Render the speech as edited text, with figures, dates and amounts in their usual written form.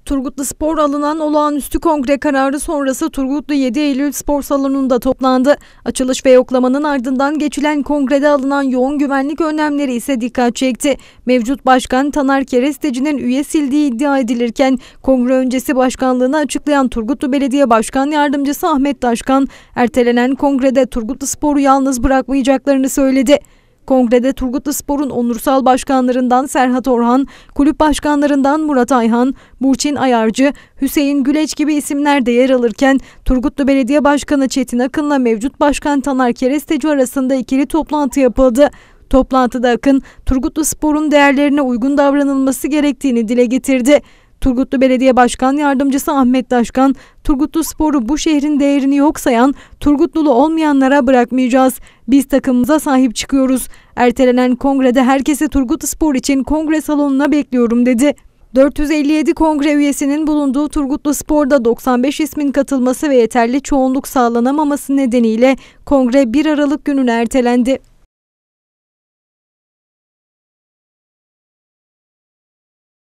Turgutluspor alınan olağanüstü kongre kararı sonrası Turgutlu 7 Eylül Spor Salonu'nda toplandı. Açılış ve yoklamanın ardından geçilen kongrede alınan yoğun güvenlik önlemleri ise dikkat çekti. Mevcut başkan Taner Keresteci'nin üye sildiği iddia edilirken kongre öncesi başkanlığını açıklayan Turgutlu Belediye Başkan Yardımcısı Ahmet Taşkan, ertelenen kongrede Turgutluspor'u yalnız bırakmayacaklarını söyledi. Kongrede Turgutluspor'un onursal başkanlarından Serhat Orhan, kulüp başkanlarından Murat Ayhan, Burçin Ayarcı, Hüseyin Güleç gibi isimler de yer alırken Turgutlu Belediye Başkanı Çetin Akın'la mevcut başkan Taner Keresteci arasında ikili toplantı yapıldı. Toplantıda Akın, Turgutluspor'un değerlerine uygun davranılması gerektiğini dile getirdi. Turgutlu Belediye Başkan Yardımcısı Ahmet Taşkan, Turgutluspor'u bu şehrin değerini yok sayan, Turgutlulu olmayanlara bırakmayacağız. Biz takımımıza sahip çıkıyoruz. Ertelenen kongrede herkesi Turgutluspor için kongre salonuna bekliyorum dedi. 457 kongre üyesinin bulunduğu Turgutluspor'da 95 ismin katılması ve yeterli çoğunluk sağlanamaması nedeniyle kongre 1 Aralık gününe ertelendi.